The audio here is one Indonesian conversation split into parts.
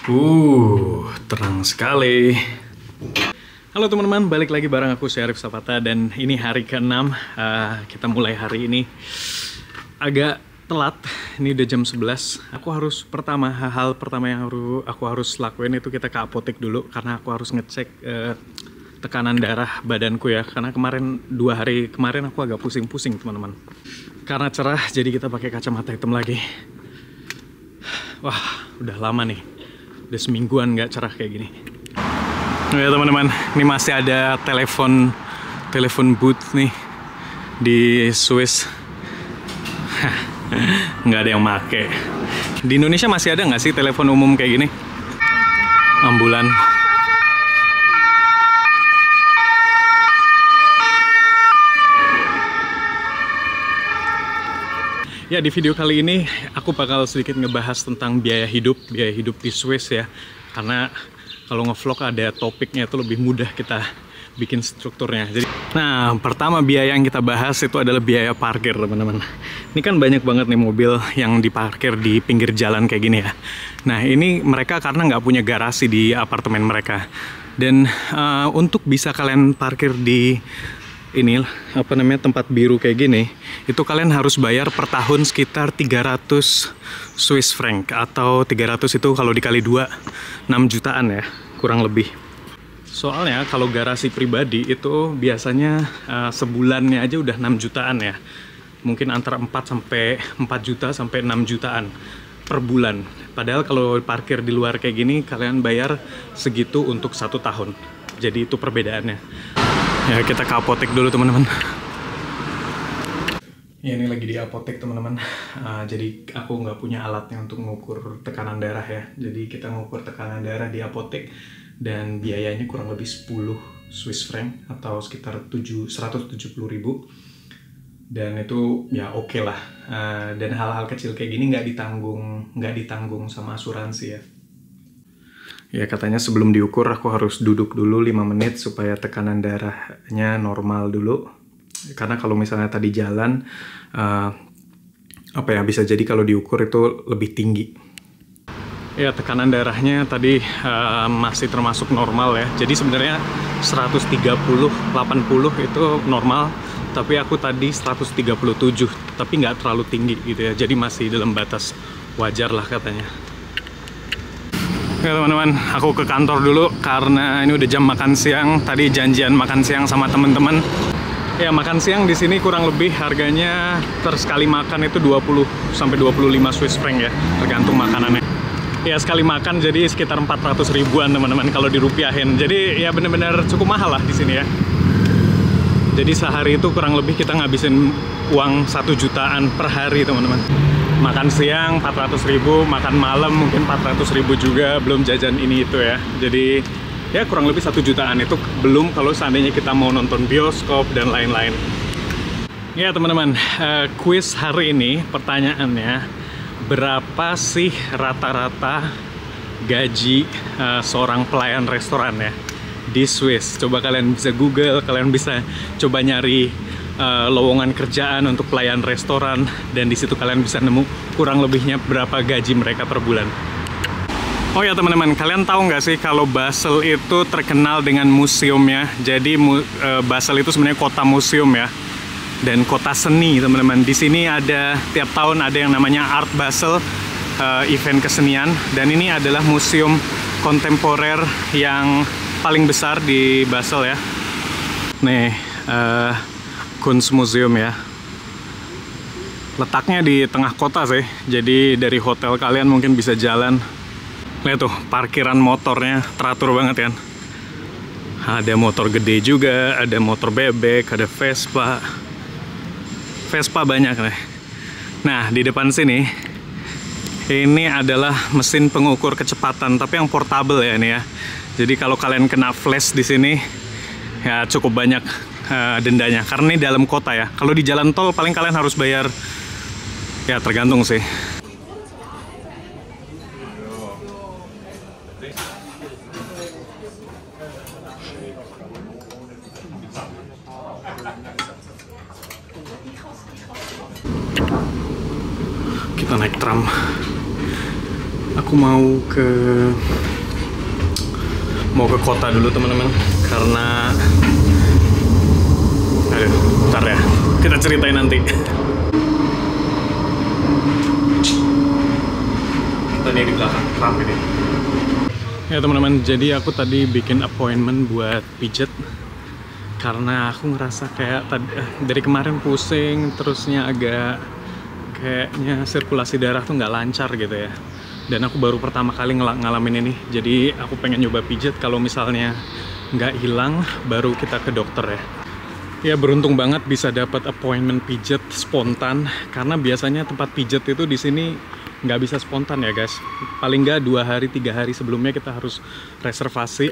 Terang sekali. Halo teman-teman, balik lagi bareng aku Syarif Sapata dan ini hari ke-6. Kita mulai hari ini agak telat. Ini udah jam 11. Hal pertama yang aku harus lakuin itu kita ke apotek dulu karena aku harus ngecek tekanan darah badanku ya. Karena 2 hari kemarin aku agak pusing-pusing teman-teman. Karena cerah jadi kita pakai kacamata hitam lagi. Wah, udah lama nih. Udah semingguan nggak cerah kayak gini. Oh ya teman-teman, ini masih ada telepon booth nih di Swiss. Nggak ada yang make. Di Indonesia masih ada nggak sih telepon umum kayak gini? Ambulan. Ya, di video kali ini aku bakal sedikit ngebahas tentang biaya hidup di Swiss ya. Karena kalau ngevlog ada topiknya itu lebih mudah kita bikin strukturnya. Nah, pertama biaya yang kita bahas itu adalah biaya parkir teman-teman. Ini kan banyak banget nih mobil yang diparkir di pinggir jalan kayak gini ya. Nah, ini mereka karena nggak punya garasi di apartemen mereka. Dan untuk bisa kalian parkir di tempat biru kayak gini, itu kalian harus bayar per tahun sekitar 300 Swiss franc atau 300 itu kalau dikali 2 6 jutaan ya, kurang lebih. Soalnya kalau garasi pribadi itu biasanya sebulannya aja udah 6 jutaan ya. Mungkin antara 4 juta sampai 6 jutaan per bulan. Padahal kalau parkir di luar kayak gini kalian bayar segitu untuk 1 tahun. Jadi itu perbedaannya. Ya, kita ke apotek dulu teman-teman. Ya, ini lagi di apotek teman-teman. Jadi aku nggak punya alatnya untuk mengukur tekanan darah ya. Jadi kita mengukur tekanan darah di apotek dan biayanya kurang lebih 10 Swiss franc atau sekitar 170.000. Dan itu ya oke lah. Dan hal-hal kecil kayak gini nggak ditanggung sama asuransi ya. Ya, katanya sebelum diukur aku harus duduk dulu 5 menit supaya tekanan darahnya normal dulu. Karena kalau misalnya tadi jalan, bisa jadi kalau diukur itu lebih tinggi. Ya, tekanan darahnya tadi masih termasuk normal ya. Jadi sebenarnya 130/80 itu normal. Tapi aku tadi 137, tapi nggak terlalu tinggi gitu ya. Jadi masih dalam batas wajar lah katanya. Oke teman-teman, aku ke kantor dulu karena ini udah jam makan siang. Tadi janjian makan siang sama teman-teman. Ya, makan siang di sini kurang lebih harganya sekali makan itu 20 sampai 25 Swiss franc ya, tergantung makanannya. Ya, sekali makan jadi sekitar 400 ribuan teman-teman kalau dirupiahin. Jadi ya bener-bener cukup mahal lah di sini ya. Jadi sehari itu kurang lebih kita ngabisin uang 1 jutaan per hari teman-teman. Makan siang 400.000, makan malam mungkin 400.000 juga, belum jajan ini itu ya. Jadi ya kurang lebih 1 jutaan, itu belum kalau seandainya kita mau nonton bioskop dan lain-lain. Ya teman-teman, kuis hari ini pertanyaannya, berapa sih rata-rata gaji seorang pelayan restoran ya di Swiss? Coba kalian bisa Google, kalian bisa coba nyari lowongan kerjaan untuk pelayan restoran, dan di situ kalian bisa nemu kurang lebihnya berapa gaji mereka per bulan. Oh ya teman-teman, kalian tahu nggak sih kalau Basel itu terkenal dengan museumnya? Jadi Basel itu sebenarnya kota museum ya, dan kota seni teman-teman. Di sini ada tiap tahun ada yang namanya Art Basel, event kesenian, dan ini adalah museum kontemporer yang paling besar di Basel ya. Nih, Kunstmuseum ya. Letaknya di tengah kota sih. Jadi dari hotel kalian mungkin bisa jalan. Lihat tuh, parkiran motornya teratur banget kan. Ada motor gede juga, ada motor bebek, ada Vespa. Vespa banyak nih. Nah, di depan sini ini adalah mesin pengukur kecepatan, tapi yang portable ya ini ya. Jadi kalau kalian kena flash di sini ya cukup banyak dendanya, karena ini dalam kota ya. Kalau di jalan tol paling kalian harus bayar, ya tergantung sih. Kita naik tram. aku mau ke kota dulu teman-teman, karena aduh, bentar ya, kita ceritain nanti. Tadi di belakang ramai nih. Ya teman-teman, jadi aku tadi bikin appointment buat pijet karena aku ngerasa kayak dari kemarin pusing, terusnya agak kayaknya sirkulasi darah tuh nggak lancar gitu ya. Dan aku baru pertama kali ngalamin ini, jadi aku pengen nyoba pijet. Kalau misalnya nggak hilang, baru kita ke dokter ya. Ya beruntung banget bisa dapat appointment pijet spontan, karena biasanya tempat pijet itu di sini nggak bisa spontan ya guys. Paling nggak 2 hari 3 hari sebelumnya kita harus reservasi.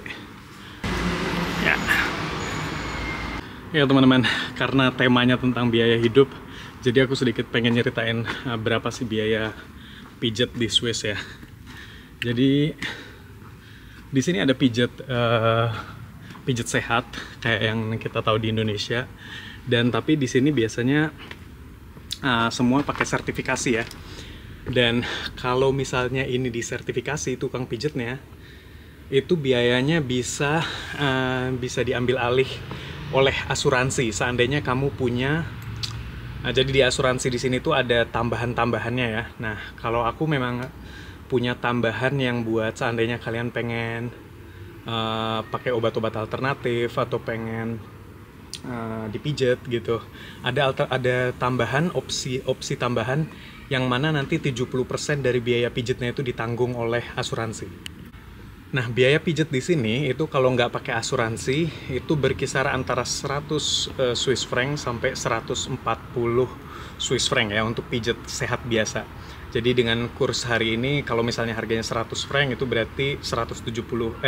Ya teman-teman, karena temanya tentang biaya hidup, jadi aku sedikit pengen nyeritain berapa sih biaya pijet di Swiss ya. Jadi di sini ada pijet sehat kayak yang kita tahu di Indonesia, dan tapi di sini biasanya semua pakai sertifikasi ya. Dan kalau misalnya ini disertifikasi tukang pijetnya, itu biayanya bisa diambil alih oleh asuransi seandainya kamu punya. Jadi di asuransi di sini tuh ada tambahan-tambahannya ya. Nah, kalau aku memang punya tambahan yang buat seandainya kalian pengen pakai obat-obat alternatif atau pengen dipijet gitu. Ada tambahan opsi tambahan yang mana nanti 70% dari biaya pijetnya itu ditanggung oleh asuransi. Nah, biaya pijet di sini itu kalau nggak pakai asuransi itu berkisar antara 100 Swiss franc sampai 140 Swiss franc ya untuk pijet sehat biasa. Jadi dengan kurs hari ini kalau misalnya harganya 100 franc itu berarti 1.700.000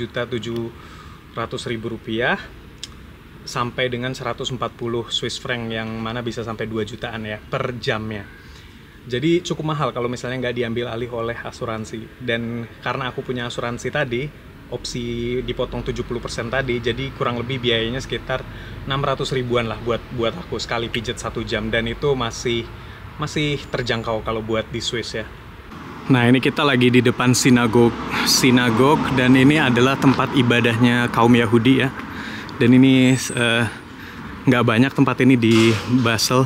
rupiah sampai dengan 140 Swiss franc yang mana bisa sampai 2 jutaan ya per jamnya. Jadi cukup mahal kalau misalnya nggak diambil alih oleh asuransi. Dan karena aku punya asuransi tadi, opsi dipotong 70% tadi, jadi kurang lebih biayanya sekitar 600 ribuan lah buat aku sekali pijet 1 jam. Dan itu masih terjangkau kalau buat di Swiss ya. Nah, ini kita lagi di depan sinagog, dan ini adalah tempat ibadahnya kaum Yahudi ya. Dan ini nggak banyak tempat ini di Basel.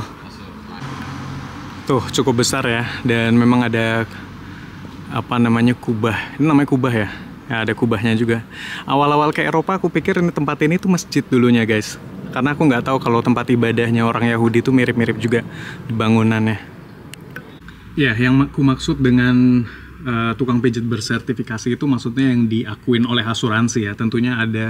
Tuh cukup besar ya, dan memang ada apa namanya kubah. Ini namanya kubah ya. Ya, ada kubahnya juga. Awal-awal ke Eropa aku pikir ini tempat ini tuh masjid dulunya guys. Karena aku nggak tahu kalau tempat ibadahnya orang Yahudi tuh mirip-mirip juga di bangunannya. Ya, yang aku maksud dengan tukang pijat bersertifikasi itu maksudnya yang diakuin oleh asuransi ya. Tentunya ada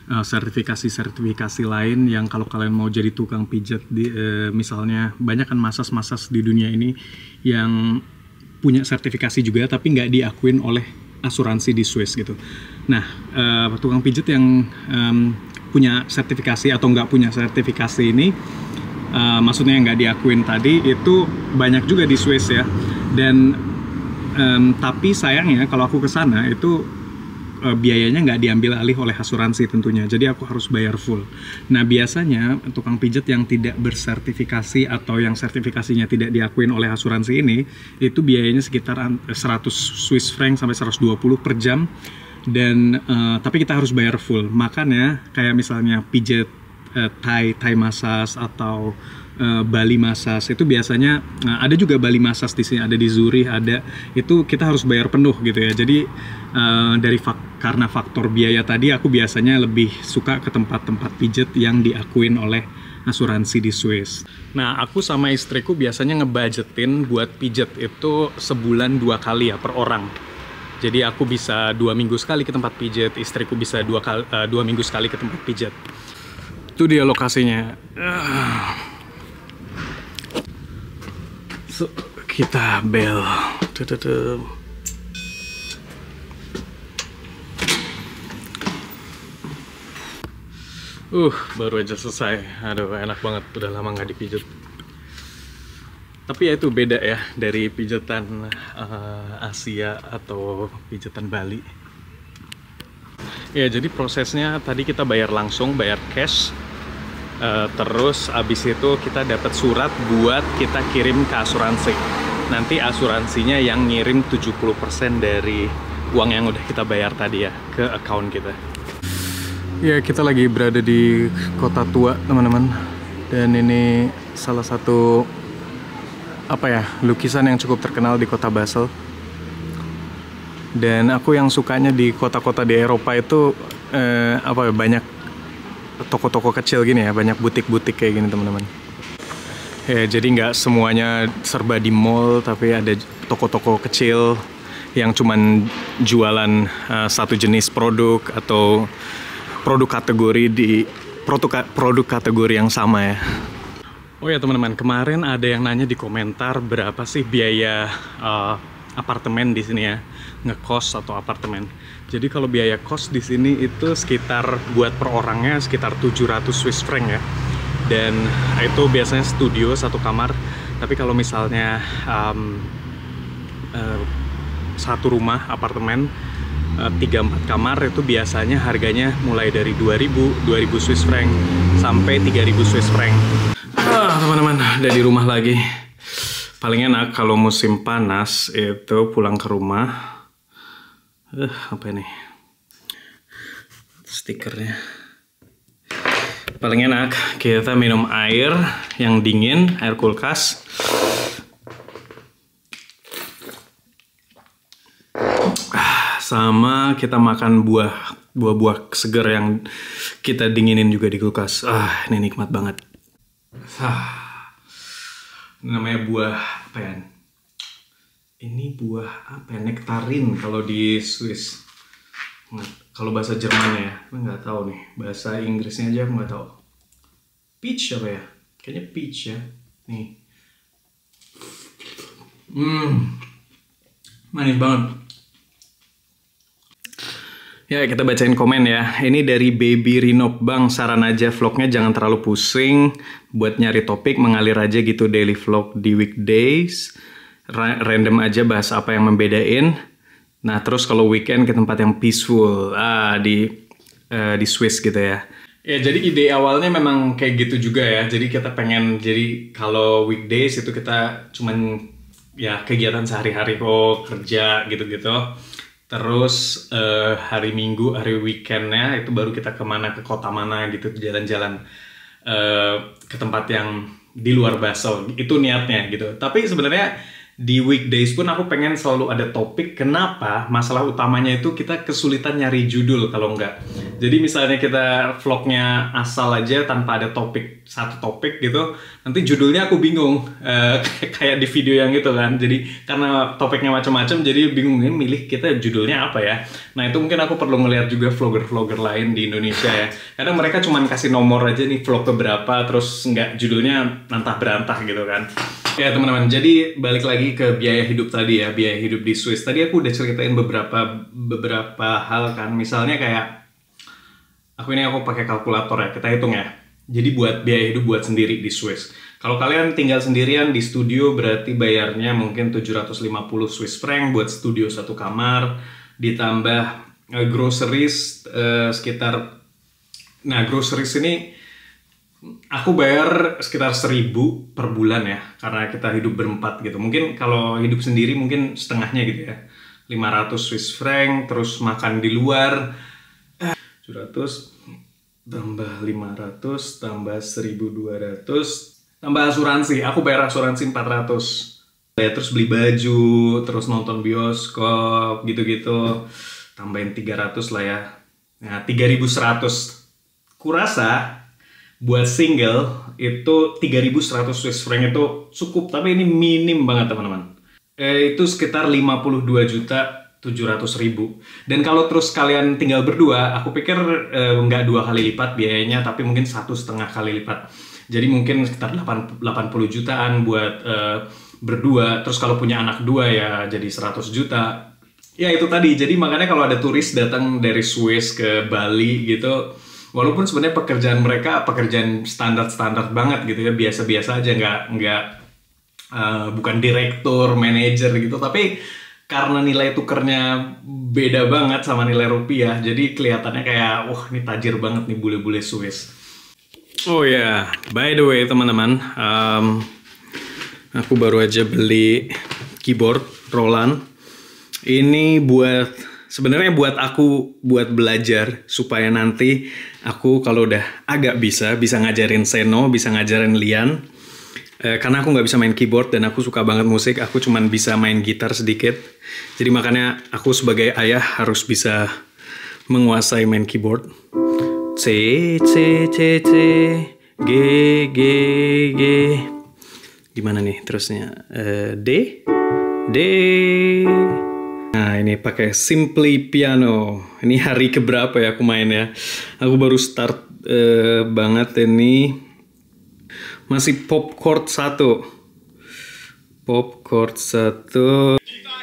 sertifikasi lain yang kalau kalian mau jadi tukang pijat misalnya banyak kan masas di dunia ini yang punya sertifikasi juga tapi nggak diakuin oleh asuransi di Swiss gitu. Nah, tukang pijat yang punya sertifikasi atau nggak punya sertifikasi ini, maksudnya yang nggak diakuin tadi itu banyak juga di Swiss ya. Dan tapi sayangnya kalau aku ke sana itu biayanya nggak diambil alih oleh asuransi tentunya, jadi aku harus bayar full. Nah, biasanya tukang pijat yang tidak bersertifikasi atau yang sertifikasinya tidak diakuin oleh asuransi ini, itu biayanya sekitar 100 Swiss franc sampai 120 per jam. Dan tapi kita harus bayar full. Makanya kayak misalnya pijat Thai massage atau Bali massage itu biasanya ada juga Bali massage di sini, ada di Zurich, ada itu kita harus bayar penuh gitu ya. Jadi karena faktor biaya tadi aku biasanya lebih suka ke tempat-tempat pijat yang diakuin oleh asuransi di Swiss. Nah, aku sama istriku biasanya ngebudgetin buat pijat itu sebulan 2 kali ya per orang. Jadi aku bisa 2 minggu sekali ke tempat pijat, istriku bisa 2 minggu sekali ke tempat pijat. Itu dia lokasinya. So, kita bel. Baru aja selesai. Aduh, enak banget. Udah lama nggak dipijat. Tapi ya itu beda ya dari pijatan Asia atau pijatan Bali. Ya, jadi prosesnya tadi kita bayar langsung, bayar cash. Terus abis itu kita dapat surat buat kita kirim ke asuransi. nanti asuransinya yang ngirim 70% dari uang yang udah kita bayar tadi ya ke account kita. Ya, kita lagi berada di kota tua teman-teman, dan ini salah satu lukisan yang cukup terkenal di kota Basel. Dan aku yang sukanya di kota-kota di Eropa itu banyak toko-toko kecil gini ya, banyak butik-butik kayak gini teman-teman. Ya, jadi nggak semuanya serba di mall, tapi ada toko-toko kecil yang cuman jualan satu jenis produk atau produk kategori yang sama ya. Oh ya teman-teman, kemarin ada yang nanya di komentar berapa sih biaya apartemen di sini ya, ngekos atau apartemen. Jadi kalau biaya kos di sini itu sekitar buat per orangnya sekitar 700 Swiss franc ya. Dan itu biasanya studio satu kamar. Tapi kalau misalnya satu rumah apartemen 3-4 kamar itu biasanya harganya mulai dari 2000 Swiss franc sampai 3000 Swiss franc. Teman-teman, udah di rumah lagi. Paling enak kalau musim panas itu pulang ke rumah. Apa ini? Stikernya. Paling enak kita minum air yang dingin, air kulkas. Sama kita makan buah-buah segar yang kita dinginin juga di kulkas. Ini nikmat banget. Ini namanya buah apa ya? Ini buah apa ya? Nektarin kalau di Swiss. Kalau bahasa Jerman ya, aku nggak tahu nih. Bahasa Inggrisnya aja aku nggak tahu. Peach apa ya? Kayaknya peach ya. Nih. Manis banget. Ya, kita bacain komen ya. Ini dari Baby Rinop. Bang, saran aja vlognya jangan terlalu pusing. Buat nyari topik, mengalir aja gitu daily vlog di weekdays. Random aja bahas apa yang membedain. Nah, terus kalau weekend ke tempat yang peaceful. Di Swiss gitu ya. Ya, jadi ide awalnya memang kayak gitu juga ya. Jadi kita pengen, jadi kalau weekdays itu kita cuman ya kegiatan sehari-hari kok, kerja gitu-gitu. Terus hari Minggu, hari weekendnya itu baru kita kemana, ke kota mana gitu, jalan-jalan ke tempat yang di luar Basel. Itu niatnya gitu. Tapi sebenarnya di weekdays pun aku pengen selalu ada topik. Kenapa? Masalah utamanya itu kita kesulitan nyari judul kalau enggak. Jadi misalnya kita vlognya asal aja tanpa ada topik, satu topik gitu, nanti judulnya aku bingung. Kayak di video yang itu kan. Jadi karena topiknya macam-macam, jadi bingung nih milih kita judulnya apa ya. Nah itu mungkin aku perlu ngeliat juga vlogger-vlogger lain di Indonesia ya. Kadang mereka cuma kasih nomor aja nih vlog keberapa, terus nggak judulnya nantah-berantah gitu kan. Ya teman-teman, jadi balik lagi ke biaya hidup tadi ya, biaya hidup di Swiss. Tadi aku udah ceritain beberapa hal kan, misalnya kayak aku pakai kalkulator ya, kita hitung ya. Jadi buat biaya hidup buat sendiri di Swiss. Kalau kalian tinggal sendirian di studio berarti bayarnya mungkin 750 Swiss franc buat studio satu kamar, ditambah groceries sekitar, nah groceries ini aku bayar sekitar 1000 per bulan ya, karena kita hidup berempat gitu. Mungkin kalau hidup sendiri mungkin setengahnya gitu ya, 500 Swiss franc, terus makan di luar 700 tambah 500 tambah 1200 tambah asuransi. Aku bayar asuransi 400 ya, terus beli baju, terus nonton bioskop gitu-gitu, tambahin 300 lah ya. Nah 3100. Kurasa buat single itu 3.100 Swiss franc itu cukup, tapi ini minim banget teman-teman. Itu sekitar 52.700.000. Dan kalau terus kalian tinggal berdua, aku pikir nggak 2 kali lipat biayanya, tapi mungkin 1,5 kali lipat. Jadi mungkin sekitar 80 jutaan buat berdua. Terus kalau punya anak 2 ya jadi 100 juta. Ya itu tadi, jadi makanya kalau ada turis datang dari Swiss ke Bali gitu, walaupun sebenarnya pekerjaan mereka pekerjaan standar banget gitu ya, biasa-biasa aja, nggak bukan direktur, manajer gitu, tapi karena nilai tukernya beda banget sama nilai rupiah, jadi kelihatannya kayak wah ini tajir banget nih bule-bule Swiss. Oh ya, by the way teman-teman, aku baru aja beli keyboard Roland. Ini sebenarnya buat aku buat belajar supaya nanti aku kalau udah agak bisa ngajarin Seno, bisa ngajarin Lian. Karena aku nggak bisa main keyboard dan aku suka banget musik, aku cuman bisa main gitar sedikit. Jadi makanya aku sebagai ayah harus bisa menguasai main keyboard. C, C, C, C, G, G, G. Gimana nih terusnya? D, D. Nah ini pakai Simply Piano. Ini hari keberapa ya aku main ya? Aku baru start banget ini. Masih pop chord 1. Pop chord 1.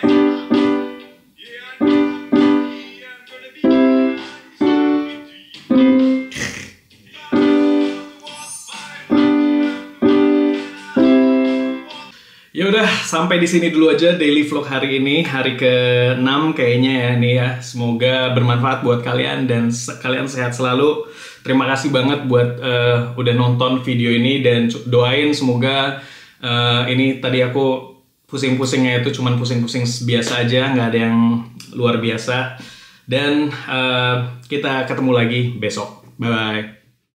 Ya udah, sampai di sini dulu aja daily vlog hari ini, hari ke-6 kayaknya ya nih ya. Semoga bermanfaat buat kalian dan kalian sehat selalu. Terima kasih banget buat udah nonton video ini dan doain semoga ini tadi aku pusing-pusingnya itu cuman pusing-pusing biasa aja, nggak ada yang luar biasa. Dan kita ketemu lagi besok. Bye-bye.